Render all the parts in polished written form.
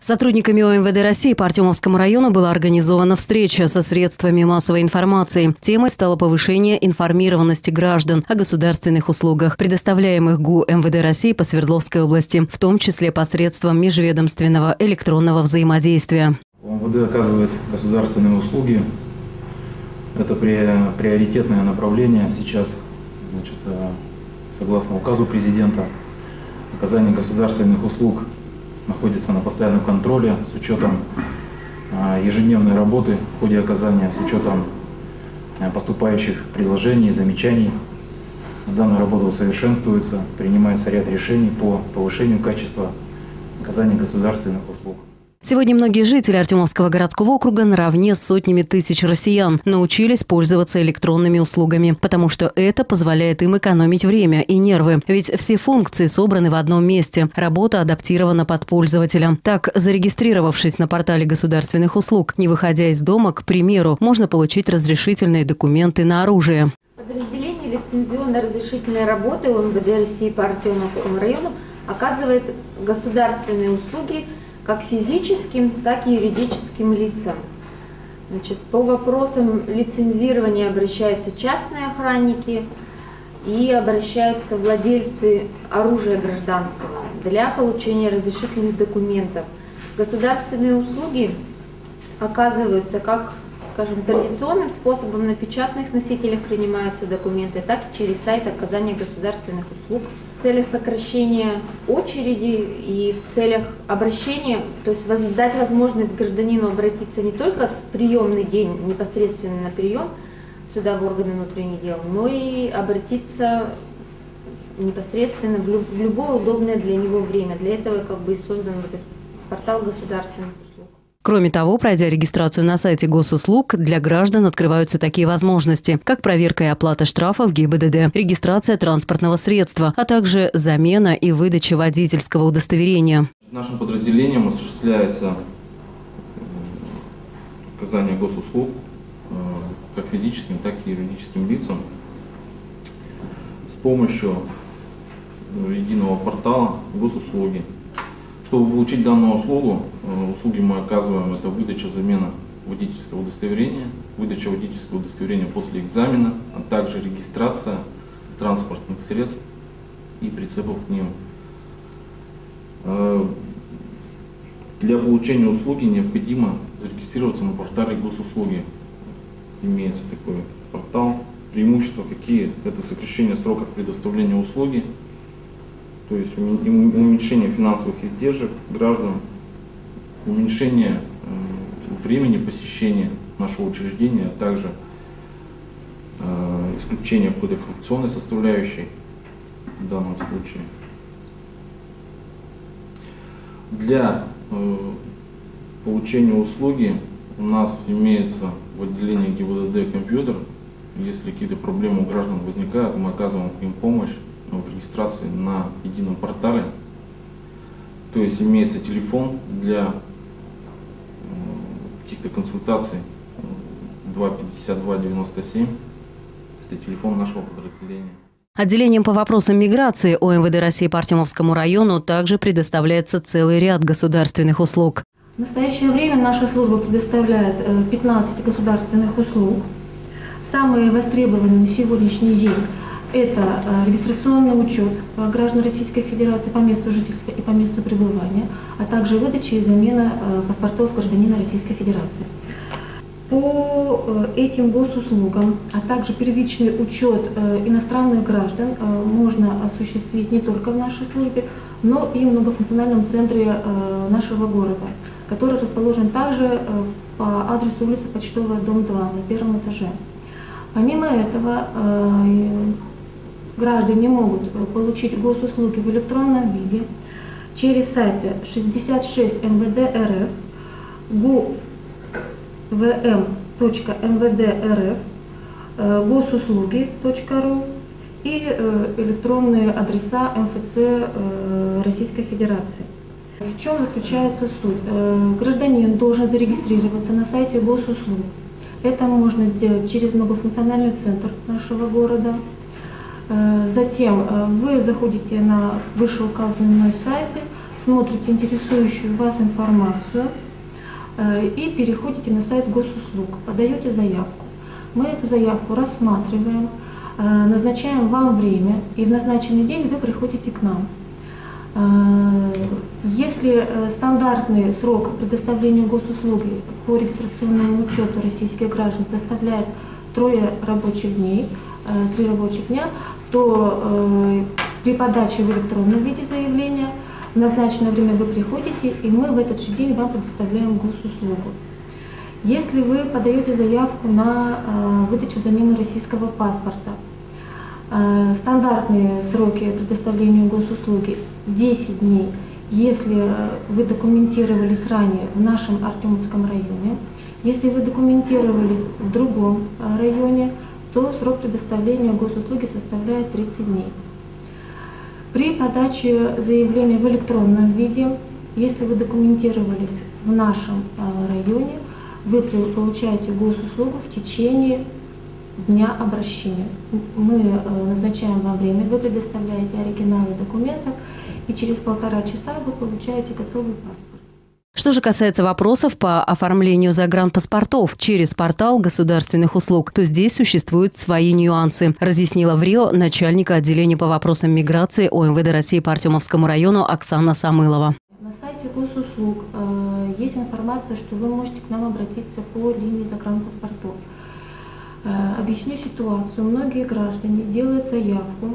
Сотрудниками ОМВД России по Артемовскому району была организована встреча со средствами массовой информации. Темой стало повышение информированности граждан о государственных услугах, предоставляемых ГУ МВД России по Свердловской области, в том числе посредством межведомственного электронного взаимодействия. ОМВД оказывает государственные услуги. Это приоритетное направление сейчас, согласно указу президента. Оказание государственных услуг находится на постоянном контроле с учетом ежедневной работы в ходе оказания, с учетом поступающих предложений, замечаний. Данная работа усовершенствуется, принимается ряд решений по повышению качества оказания государственных услуг. Сегодня многие жители Артемовского городского округа наравне с сотнями тысяч россиян научились пользоваться электронными услугами, потому что это позволяет им экономить время и нервы. Ведь все функции собраны в одном месте. Работа адаптирована под пользователя. Так, зарегистрировавшись на портале государственных услуг, не выходя из дома, к примеру, можно получить разрешительные документы на оружие. Подразделение лицензионно-разрешительной работы ОМВД России по Артемовскому району оказывает государственные услуги как физическим, так и юридическим лицам. По вопросам лицензирования обращаются частные охранники и обращаются владельцы оружия гражданского для получения разрешительных документов. Государственные услуги оказываются как, скажем, традиционным способом. На печатных носителях принимаются документы, так и через сайт оказания государственных услуг. В целях сокращения очереди и в целях обращения, то есть дать возможность гражданину обратиться не только в приемный день, непосредственно на прием сюда в органы внутренних дел, но и обратиться непосредственно в любое удобное для него время. Для этого и создан этот портал государственных услуг. Кроме того, пройдя регистрацию на сайте госуслуг, для граждан открываются такие возможности, как проверка и оплата штрафов ГИБДД, регистрация транспортного средства, а также замена и выдача водительского удостоверения. Нашим подразделением осуществляется оказание госуслуг как физическим, так и юридическим лицам с помощью единого портала госуслуги. Чтобы получить данную услугу, услуги мы оказываем, это выдача, замена водительского удостоверения, выдача водительского удостоверения после экзамена, а также регистрация транспортных средств и прицепов к ним. Для получения услуги необходимо зарегистрироваться на портале госуслуги. Имеется такой портал. Преимущества какие? Это сокращение сроков предоставления услуги, то есть уменьшение финансовых издержек граждан, уменьшение времени посещения нашего учреждения, а также исключение какой-то коррупционной составляющей в данном случае. Для получения услуги у нас имеется в отделении ГИБДД компьютер. Если какие-то проблемы у граждан возникают, мы оказываем им помощь в регистрации на едином портале. То есть имеется телефон для каких-то консультаций 252-97. Это телефон нашего подразделения. Отделением по вопросам миграции ОМВД России по Артемовскому району также предоставляется целый ряд государственных услуг. В настоящее время наша служба предоставляет 15 государственных услуг. Самые востребованные на сегодняшний день – это регистрационный учет граждан Российской Федерации по месту жительства и по месту пребывания, а также выдача и замена паспортов гражданина Российской Федерации. По этим госуслугам, а также первичный учет иностранных граждан можно осуществить не только в нашей службе, но и в многофункциональном центре нашего города, который расположен также по адресу улица Почтовая, дом 2, на первом этаже. Помимо этого, граждане могут получить госуслуги в электронном виде через сайты 66 МВД РФ, guvm.mvd.rf, госуслуги.ру и электронные адреса МФЦ Российской Федерации. В чем заключается суть? Гражданин должен зарегистрироваться на сайте госуслуг. Это можно сделать через многофункциональный центр нашего города. Затем вы заходите на вышеуказанные мной сайты, смотрите интересующую вас информацию и переходите на сайт госуслуг, подаете заявку. Мы эту заявку рассматриваем, назначаем вам время, и в назначенный день вы приходите к нам. Если стандартный срок предоставления госуслуги по регистрационному учету российских граждан составляет 3 рабочих дня, то при подаче в электронном виде заявления в назначенное время вы приходите, и мы в этот же день вам предоставляем госуслугу. Если вы подаете заявку на выдачу замены российского паспорта, стандартные сроки предоставления госуслуги 10 дней, если вы документировались ранее в нашем Артемовском районе. Если вы документировались в другом районе, то срок предоставления госуслуги составляет 30 дней. При подаче заявления в электронном виде, если вы документировались в нашем районе, вы получаете госуслугу в течение дня обращения. Мы назначаем вам время, вы предоставляете оригиналы документов, и через 1,5 часа вы получаете готовый паспорт. Что же касается вопросов по оформлению загранпаспортов через портал государственных услуг, то здесь существуют свои нюансы, разъяснила в Рио начальника отделения по вопросам миграции ОМВД России по Артемовскому району Оксана Самылова. На сайте госуслуг есть информация, что вы можете к нам обратиться по линии загранпаспортов. Объясню ситуацию. Многие граждане делают заявку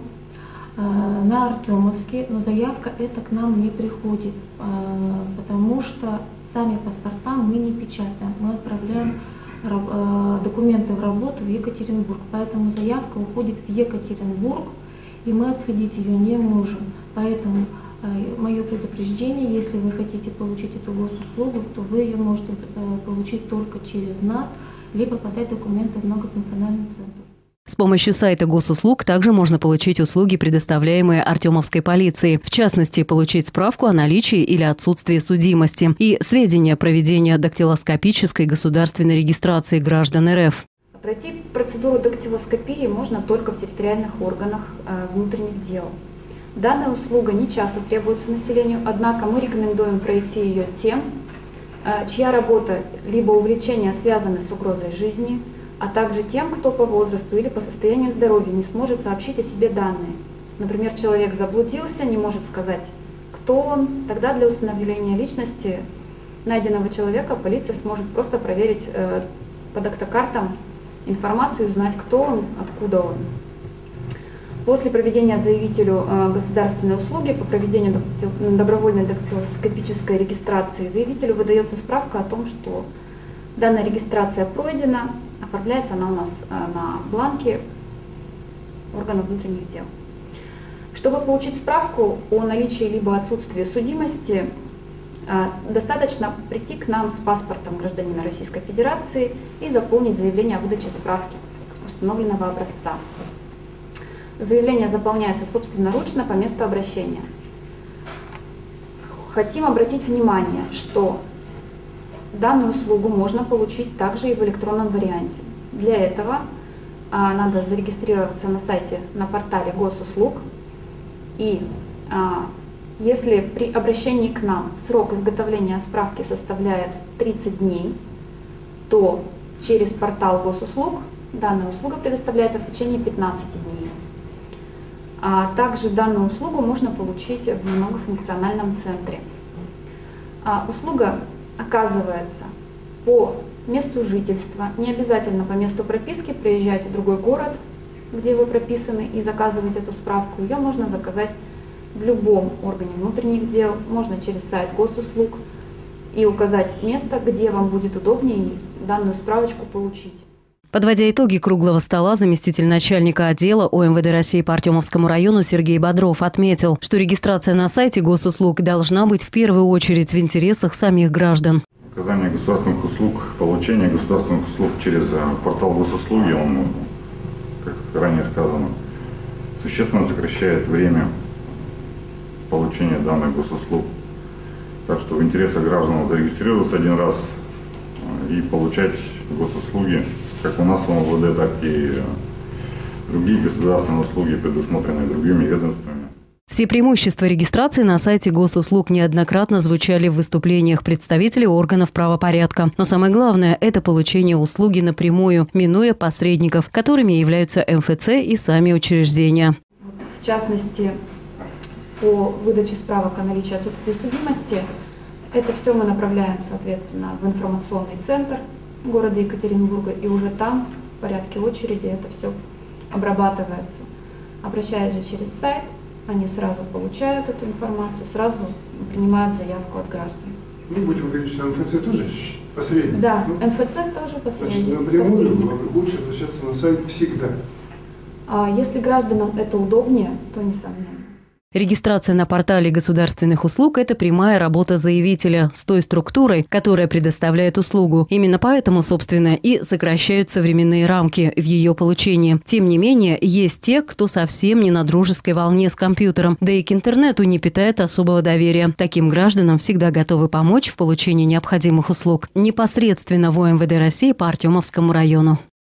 на Артемовске, но заявка эта к нам не приходит, потому что сами паспорта мы не печатаем, мы отправляем документы в работу в Екатеринбург, поэтому заявка уходит в Екатеринбург, и мы отследить ее не можем. Поэтому мое предупреждение: если вы хотите получить эту госуслугу, то вы ее можете получить только через нас, либо подать документы в многофункциональный центр. С помощью сайта госуслуг также можно получить услуги, предоставляемые Артемовской полицией. В частности, получить справку о наличии или отсутствии судимости и сведения о проведении дактилоскопической государственной регистрации граждан РФ. Пройти процедуру дактилоскопии можно только в территориальных органах внутренних дел. Данная услуга не часто требуется населению, однако мы рекомендуем пройти ее тем, чья работа либо увлечения связаны с угрозой жизни, а также тем, кто по возрасту или по состоянию здоровья не сможет сообщить о себе данные. Например, человек заблудился, не может сказать, кто он. Тогда для установления личности найденного человека полиция сможет просто проверить по дактокартам информацию и узнать, кто он, откуда он. После проведения заявителю государственной услуги по проведению добровольной дактилоскопической регистрации заявителю выдается справка о том, что данная регистрация пройдена. Оформляется она у нас на бланке органов внутренних дел. Чтобы получить справку о наличии либо отсутствии судимости, достаточно прийти к нам с паспортом гражданина Российской Федерации и заполнить заявление о выдаче справки установленного образца. Заявление заполняется собственноручно по месту обращения. Хотим обратить внимание, что данную услугу можно получить также и в электронном варианте. Для этого надо зарегистрироваться на сайте, на портале госуслуг. И если при обращении к нам срок изготовления справки составляет 30 дней, то через портал госуслуг данная услуга предоставляется в течение 15 дней. А также данную услугу можно получить в многофункциональном центре. Услуга оказывается по месту жительства, не обязательно по месту прописки приезжать в другой город, где вы прописаны, и заказывать эту справку. Ее можно заказать в любом органе внутренних дел, можно через сайт госуслуг и указать место, где вам будет удобнее данную справочку получить. Подводя итоги круглого стола, заместитель начальника отдела ОМВД России по Артемовскому району Сергей Бодров отметил, что регистрация на сайте госуслуг должна быть в первую очередь в интересах самих граждан. Оказание государственных услуг, получение государственных услуг через портал госуслуги, он, как ранее сказано, существенно сокращает время получения данных госуслуг. Так что в интересах граждан зарегистрироваться один раз и получать госуслуги, как у нас в МВД, так и другие государственные услуги, предусмотренные другими ведомствами. Все преимущества регистрации на сайте госуслуг неоднократно звучали в выступлениях представителей органов правопорядка. Но самое главное – это получение услуги напрямую, минуя посредников, которыми являются МФЦ и сами учреждения. В частности, по выдаче справок о наличии отсутствия судимости, это все мы направляем, соответственно, в информационный центр города Екатеринбурга, и уже там в порядке очереди это все обрабатывается. Обращаясь же через сайт, они сразу получают эту информацию, сразу принимают заявку от граждан. Ну, будем говорить, что МФЦ тоже посредник. Да, ну, МФЦ тоже посредник. Значит, напрямую лучше обращаться на сайт всегда. Если гражданам это удобнее, то несомненно. Регистрация на портале государственных услуг – это прямая работа заявителя с той структурой, которая предоставляет услугу. Именно поэтому, собственно, и сокращаются временные рамки в ее получении. Тем не менее, есть те, кто совсем не на дружеской волне с компьютером, да и к интернету не питает особого доверия. Таким гражданам всегда готовы помочь в получении необходимых услуг непосредственно в УМВД России по Артемовскому району.